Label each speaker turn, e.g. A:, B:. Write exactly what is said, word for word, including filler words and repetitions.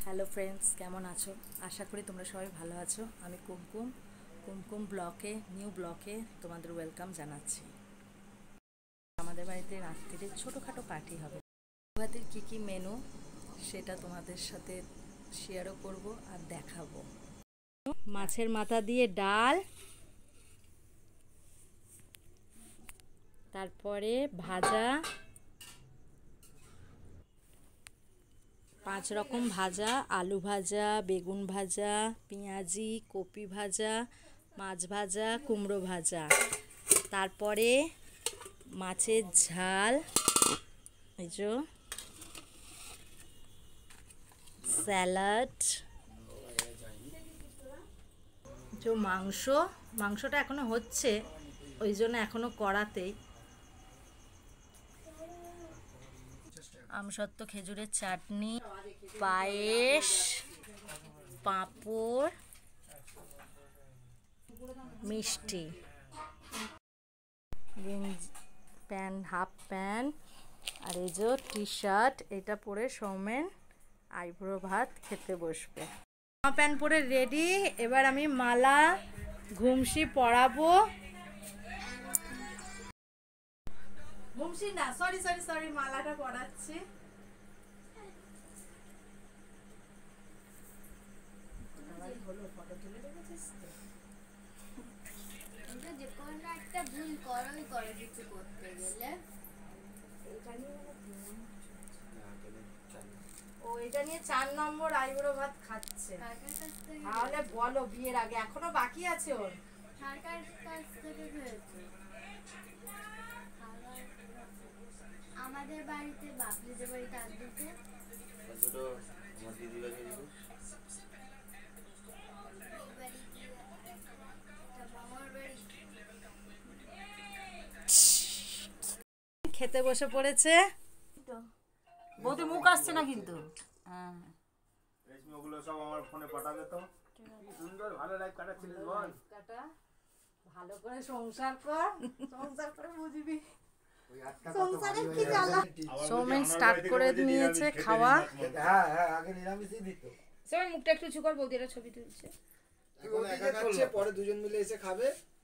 A: Hello friends, কেমন আছো? আশা করি তোমরা সবাই ভালো আছো। আমি কুমকুম কুমকুম ব্লকে নিউ ব্লকে তোমাদের ওয়েলকাম জানাচ্ছি। আমাদের বাড়িতে রাত্রিরে ছোটোখাটো পার্টি হবে। ভাতের কী কী মেনু সেটা তোমাদের সাথে শেয়ারও করব আর দেখাবো। মাছের মাথা দিয়ে ডাল, তারপরে ভাজা, পাঁচ রকম ভাজা, আলু ভাজা, বেগুন ভাজা, পেঁয়াজি, কপি ভাজা, মাছ ভাজা, কুমড়ো ভাজা, তারপরে মাছের ঝাল, এই যে স্যালাড, যে মাংস মাংসটা এখনো হচ্ছে, ওই জন্য এখনো কড়াতেই। আমসত্ত্ব খেজুরের চাটনি, পায়েস, পাঁপড়, মিষ্টি, গেঞ্জি প্যান্ট, হাফ প্যান্ট, আর এই যে টি শার্ট, এটা পরে সৌমেন আইবুড়ো ভাত খেতে বসবে। জামা প্যান্ট পরে রেডি। এবার আমি মালা ঘুমসি পরাবো। ঘুমসি না, সরি সরি সরি মালাটা পরাচ্ছি। ফটো তুলে রেখেছিস তো? যে কোনো একটা ভুল করোই করো কিছু করতে গেলে। ও এটা নিয়ে চার নম্বর আইবুড়ো ভাত খাচ্ছে। তাহলে বলো বিয়ের আগে, এখনো বাকি আছে ওর। সরকার কাছ থেকে খেয়েছে। আমাদের বাড়িতে বাপলিদের বাড়িতে আসবে ছোট আমার দিদি বাড়ি খেতে বসে পড়েছে। বৌদি মুখ আসছে না কিন্তু। হ্যাঁ ওগুলো সব আমার ফোনে পাঠাবে তো। সুন্দর ভালো লাইফ কাটাচ্ছিস বল। কাটা ভালো করে সংসার কর, সংসার করে বুঝবি সংসারে কি জ্বালা। সৌমেন স্টার্ট করে নিয়েছে খাওয়া। হ্যাঁ হ্যাঁ আগে নিরামিষই দিত। সবাই মুখটা একটু উঁচু কর, বৌদিরা ছবি তুলছে। এখন একা খাচ্ছে, পরে দুজন মিলে এসে খাবে।